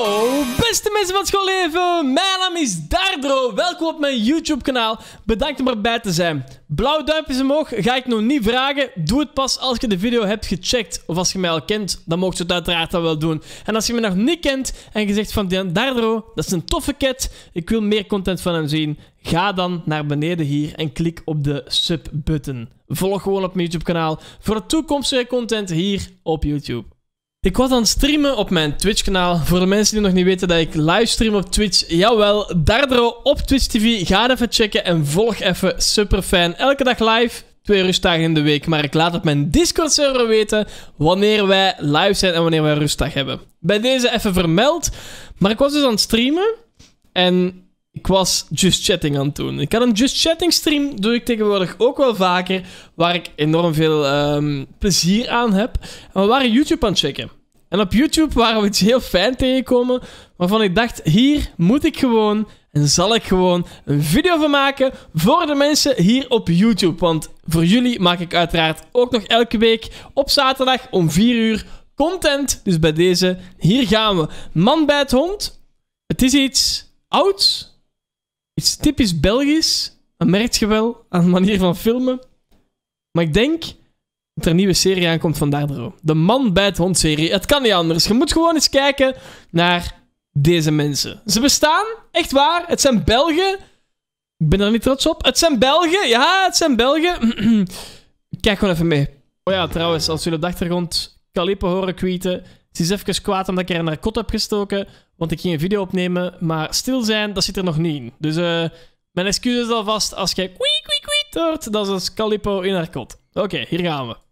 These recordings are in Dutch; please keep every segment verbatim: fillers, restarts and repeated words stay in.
Hallo, beste mensen van het schoolleven. Mijn naam is Dardro. Welkom op mijn YouTube-kanaal. Bedankt om erbij te zijn. Blauwe duimpjes omhoog ga ik nog niet vragen. Doe het pas als je de video hebt gecheckt. Of als je mij al kent, dan mocht je het uiteraard dan wel doen. En als je me nog niet kent en je zegt van Dardro, dat is een toffe cat. Ik wil meer content van hem zien. Ga dan naar beneden hier en klik op de sub-button. Volg gewoon op mijn YouTube-kanaal voor de toekomstige content hier op YouTube. Ik was aan het streamen op mijn Twitch-kanaal. Voor de mensen die nog niet weten dat ik livestream op Twitch, jawel, Dardro op Twitch T V. Ga even checken en volg even, super fijn. Elke dag live, twee rustdagen in de week. Maar ik laat op mijn Discord-server weten wanneer wij live zijn en wanneer wij rustdag hebben. Bij deze even vermeld. Maar ik was dus aan het streamen en ik was Just Chatting aan het doen. Ik had een Just Chatting stream, doe ik tegenwoordig ook wel vaker, waar ik enorm veel um, plezier aan heb. En we waren YouTube aan het checken. En op YouTube waren we iets heel fijn tegengekomen, waarvan ik dacht, hier moet ik gewoon en zal ik gewoon een video van maken voor de mensen hier op YouTube. Want voor jullie maak ik uiteraard ook nog elke week op zaterdag om vier uur content. Dus bij deze, hier gaan we. Man bij het hond. Het is iets ouds. Iets typisch Belgisch. Dat merk je wel aan de manier van filmen. Maar ik denk dat er een nieuwe serie aankomt van Dardro. De Man bij het Hond serie. Het kan niet anders. Je moet gewoon eens kijken naar deze mensen. Ze bestaan, echt waar. Het zijn Belgen. Ik ben er niet trots op. Het zijn Belgen. Ja, het zijn Belgen. Kijk gewoon even mee. Oh ja, trouwens, als jullie op de achtergrond Calippo horen tweeten. Ze is even kwaad omdat ik er naar kot heb gestoken. Want ik ging een video opnemen, maar stil zijn, dat zit er nog niet in. Dus uh, mijn excuses alvast als je kwee kwee kwee hoort. Dat is dus Calippo in haar kot. Oké, okay, hier gaan we.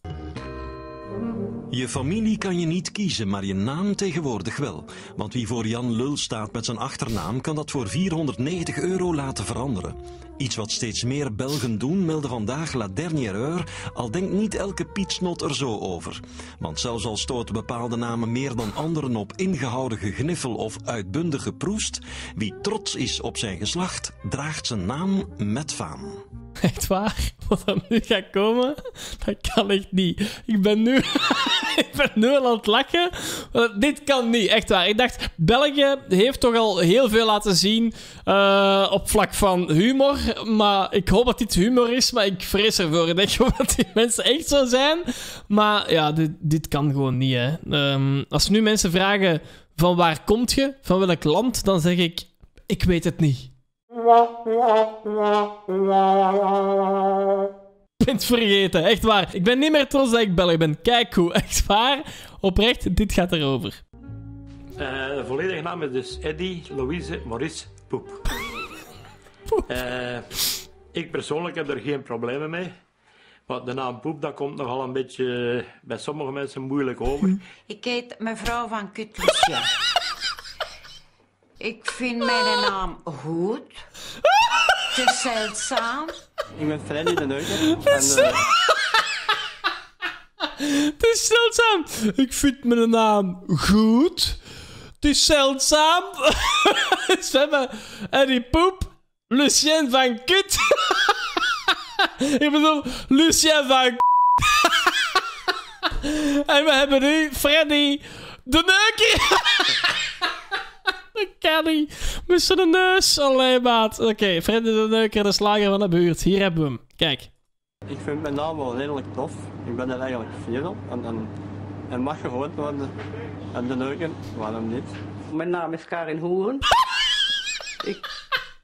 Je familie kan je niet kiezen, maar je naam tegenwoordig wel. Want wie voor Jan Lul staat met zijn achternaam, kan dat voor vierhonderdnegentig euro laten veranderen. Iets wat steeds meer Belgen doen, meldde vandaag La Dernière Heure, al denkt niet elke pietsnot er zo over. Want zelfs al stoten bepaalde namen meer dan anderen op ingehouden gegniffel of uitbundige proest, wie trots is op zijn geslacht, draagt zijn naam met faam. Echt waar? Wat er nu gaat komen? Dat kan echt niet. Ik ben nu... ik ben nu al aan het lachen. Dit kan niet. Echt waar. Ik dacht, België heeft toch al heel veel laten zien uh, op vlak van humor. Maar ik hoop dat dit humor is, maar ik vrees ervoor. Ik denk gewoon dat die mensen echt zo zijn. Maar ja, dit, dit kan gewoon niet, hè. Um, als nu mensen vragen van waar komt je? Van welk land? Dan zeg ik, ik weet het niet. Ik ben het vergeten, echt waar. Ik ben niet meer trots dat ik Belg ben. Kijk hoe, echt waar. Oprecht, dit gaat erover. Uh, de volledige naam is dus Eddy Louise Maurice Poep. Poep. Uh, ik persoonlijk heb er geen problemen mee. Maar de naam Poep, dat komt nogal een beetje bij sommige mensen moeilijk over. Ik heet mevrouw van Kutlusje. Ik vind mijn naam goed. Het is zeldzaam. Ik ben Freddy de Neuker. Het En, uh... is zeldzaam. Ik vind mijn naam goed. Het is zeldzaam. Ze hebben Eddie Poep. Lucien van Kut. Ik bedoel, Lucien van En we hebben nu Freddy de Neuker. Dat kan niet. Met zijn neus. Allee, maat. Oké, okay, Freddy de Neuker, de slager van de buurt. Hier hebben we hem. Kijk. Ik vind mijn naam wel redelijk tof. Ik ben er eigenlijk fier op. En, en, en mag gehoord worden. En de Neuker, waarom niet? Mijn naam is Karin Hoeren. Ik...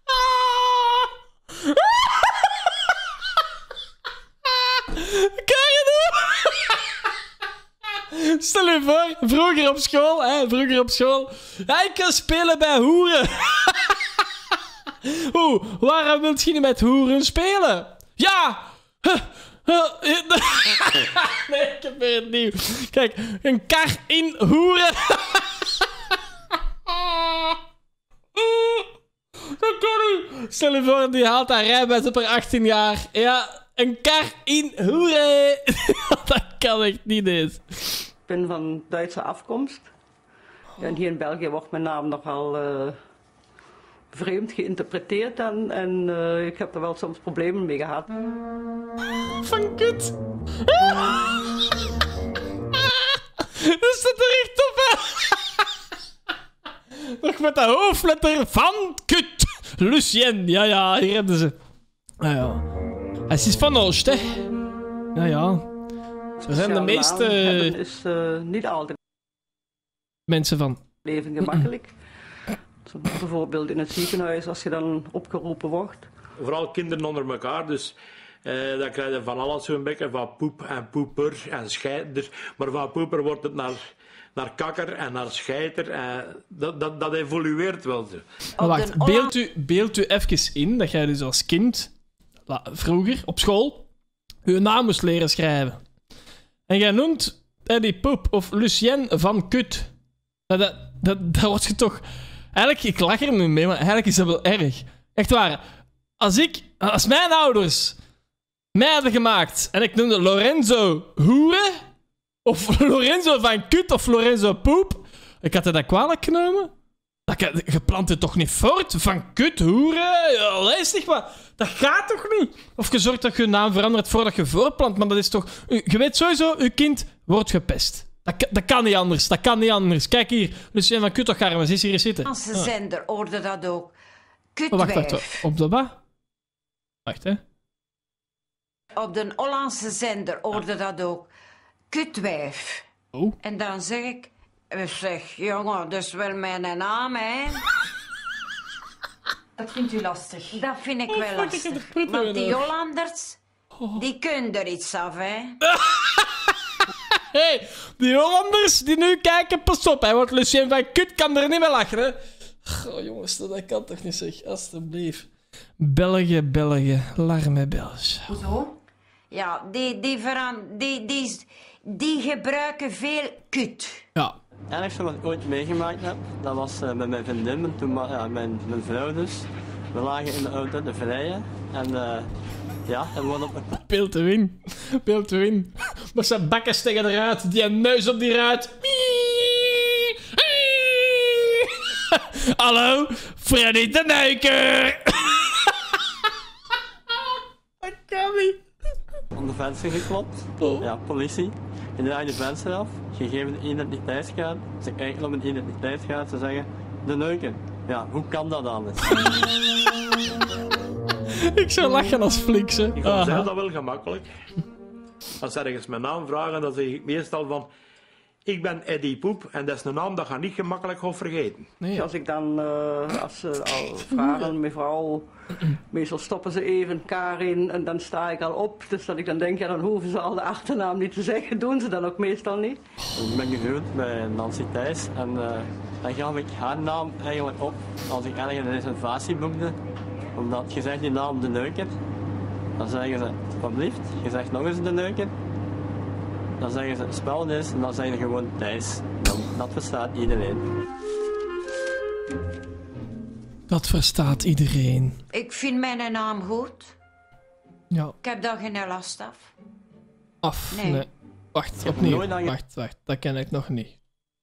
Karin Hoeren! Stel je voor, vroeger op school, hè, vroeger op school. Ja, ik kan spelen bij hoeren. Oeh, waarom wilt je niet met hoeren spelen? Ja! Nee, ik heb weer het nieuw. Kijk, een kar in hoeren. Dat kan niet. Stel je voor, die haalt haar rijbewijs op haar achttien jaar. Ja, een kar in hoeren. Dat kan echt niet eens. Ik ben van Duitse afkomst. En hier in België wordt mijn naam nogal uh, vreemd geïnterpreteerd. En, en uh, ik heb er wel soms problemen mee gehad. Van kut. Dat staat er echt op, hè. Nog met de hoofdletter van kut. Lucien. Ja, ja, hier hebben ze. Ah, ja. Het is van Oost, hè. Ja, ja. Ze zijn de meeste Het is uh, niet altijd mensen van. leven gemakkelijk. Zo, bijvoorbeeld in het ziekenhuis, als je dan opgeroepen wordt. Vooral kinderen onder elkaar, dus eh, dan krijg je van alles zo'n beetje, van poep en poeper en scheiter. Maar van poeper wordt het naar, naar kakker en naar scheiter. En dat, dat, dat evolueert wel zo. Maar wacht, beeld u, beeld u even in dat jij dus als kind, la, vroeger, op school, uw naam moest leren schrijven. En jij noemt Eddie Poep of Lucien van Kut. Dat, dat, dat, dat wordt je toch... Eigenlijk, ik lach er nu mee, maar eigenlijk is dat wel erg. Echt waar. Als ik... Als mijn ouders mij hadden gemaakt en ik noemde Lorenzo Hoeren of Lorenzo van Kut of Lorenzo Poep, ik had dat kwalijk genomen. Dat, je plant het toch niet voort? Van Kut, Hoeren? Ja, lees maar. Dat gaat toch niet? Of je zorgt dat je je naam verandert voordat je voorplant, maar dat is toch... Je weet sowieso, je kind wordt gepest. Dat, dat kan niet anders, dat kan niet anders. Kijk hier, Lucien van Kuttogarmen, ze is hier zitten. Als de zender hoorde dat ook. Oh, wacht, Kutwijf. wacht, op de wat? Wacht, hè. Op de Hollandse zender hoorde dat ook. Kutwijf. Oh. En dan zeg ik... Ik zeg, jongen, dat is wel mijn naam, hè. Dat vindt u lastig. Dat vind ik Oh, wel fuck, ik heb lastig. de prutten Want die weer. Hollanders, die kunnen er iets af, hè. Hé, hey, die Hollanders die nu kijken, pas op, hè, want Lucien van Kut kan er niet meer lachen, hè. Oh, jongens, dat kan toch niet, zeg. Alsjeblieft. België, België, larme België. Hoezo? Ja, die, die, veran die, die, die gebruiken veel kut. Ja. Het ergste wat ik ooit meegemaakt heb, dat was uh, met mijn vriendin, en toen, ja, mijn, mijn vrouw dus. We lagen in de auto te vrijen en uh, ja, en we hadden op een... Beeld te win. Beeld te win. Maar zijn bakken steken eruit. Die neus op die ruit. Hallo, Freddy de Neuker. Dat kan niet. Aan de venster geklopt. Oh. Ja, politie. Je draait de venster af, je geeft een identiteitskaart. Als ik eigenlijk op een identiteitskaart zou zeggen, de neuken. Ja, hoe kan dat anders? Ik zou lachen als Flix, hè. Ik Aha. zeg dat wel gemakkelijk. Als ze ergens mijn naam vragen, dan zeg ik meestal van... Ik ben Eddie Poep en dat is een naam dat je niet gemakkelijk gaat vergeten. Nee, Als ik dan, uh, als ze al vragen, mevrouw, meestal stoppen ze even Karin en dan sta ik al op. Dus dat ik dan denk, ja, dan hoeven ze al de achternaam niet te zeggen. Doen ze dan ook meestal niet. Ik ben gehuwd bij Nancy Thijs en uh, dan gaf ik haar naam eigenlijk op als ik ergens een reservatie boekte. Omdat je zegt die naam de neuken, dan zeggen ze, alsjeblieft, je zegt nog eens de neuken. Dan zeggen ze spel is en dan zeggen ze gewoon Thijs. Dan, dat verstaat iedereen. dat verstaat iedereen. Ik vind mijn naam goed. Ja, Ik heb daar geen last af. af. Nee. Nee. Wacht, heb opnieuw. nooit aan ge- Wacht, wacht. Dat ken ik nog niet.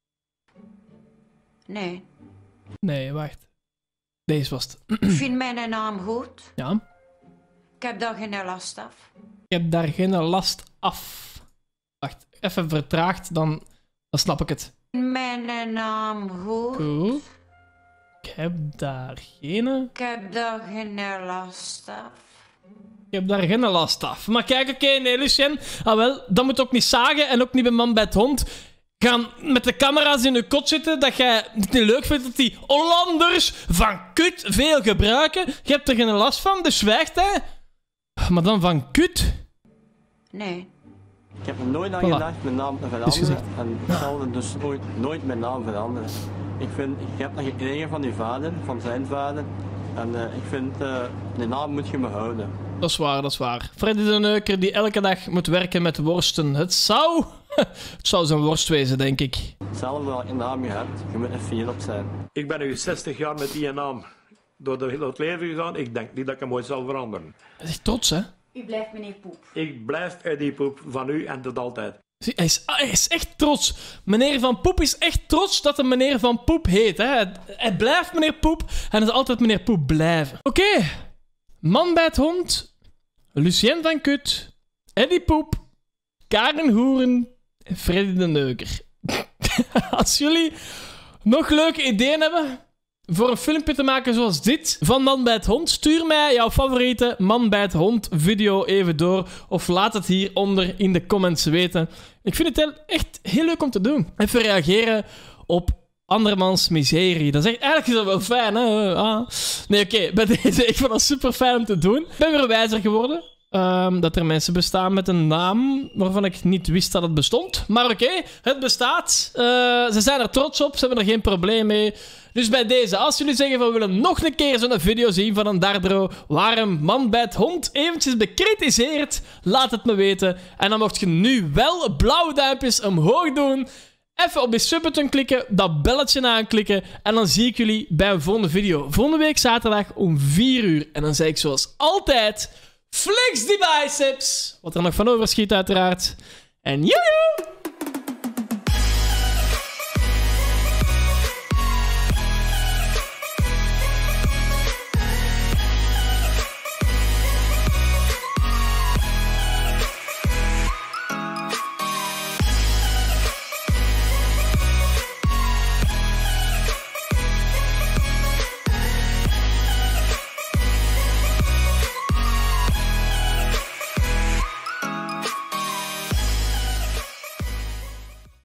Nee. Nee, wacht. Deze was het. Ik vind mijn naam goed. Ja. Ik heb daar geen last af. Ik heb daar geen last af. Wacht, even vertraagd, dan, dan snap ik het. Mijn naam goed. Goed. Ik heb daar geen... Ik heb daar geen last af. Ik heb daar geen last af. Maar kijk, oké, okay, nee, Lucien. Ah, wel, dat moet ook niet zagen en ook niet bij man bij het hond. Gaan met de camera's in je kot zitten, dat jij het niet leuk vindt dat die Hollanders van kut veel gebruiken. Je hebt er geen last van, dus zwijgt hij. Maar dan van kut? Nee. Ik heb er nooit aan Voilà. gedacht mijn naam te Is veranderen gezegd. en ik zal er dus nooit, nooit mijn naam veranderen. Ik vind, ik heb dat gekregen van uw vader, van zijn vader. En uh, ik vind, uh, de naam moet je me houden. Dat is waar, dat is waar. Freddy de Neuker die elke dag moet werken met worsten. Het zou... Het zou zijn worst wezen, denk ik. Hetzelfde welke naam je hebt, je moet er fier op zijn. Ik ben nu zestig jaar met die naam door de- door het leven gegaan. Ik denk niet dat ik hem ooit zal veranderen. Hij is echt trots, hè? U blijft meneer Poep. Ik blijf Eddie Poep van u en tot altijd. Zie, Hij is, hij is echt trots. Meneer Van Poep is echt trots dat hij meneer Van Poep heet. Hè? Hij, hij blijft meneer Poep en hij zal altijd meneer Poep blijven. Oké. Okay. Man bij het hond. Lucien van Kut. Eddie Poep. Karen Hoeren. En Freddy de Neuker. Als jullie nog leuke ideeën hebben voor een filmpje te maken zoals dit van Man bij het Hond, stuur mij jouw favoriete Man bij het Hond video even door. Of laat het hieronder in de comments weten. Ik vind het echt heel leuk om te doen. Even reageren op andermans miserie. Dat is echt, eigenlijk is dat wel fijn, hè? Ah. Nee, oké, okay, bij deze, ik vond dat super fijn om te doen. Ik ben weer wijzer geworden. Um, dat er mensen bestaan met een naam waarvan ik niet wist dat het bestond. Maar oké, okay, het bestaat. Uh, ze zijn er trots op, ze hebben er geen probleem mee. Dus bij deze, als jullie zeggen van we willen nog een keer zo'n video zien van een Dardro waar een Man bij het Hond eventjes bekritiseert, laat het me weten. En dan mocht je nu wel blauwe duimpjes omhoog doen. Even op die subbutton klikken, dat belletje aanklikken en dan zie ik jullie bij een volgende video. Volgende week zaterdag om vier uur. En dan zeg ik zoals altijd, flex die biceps! Wat er nog van overschiet uiteraard. En joejoe!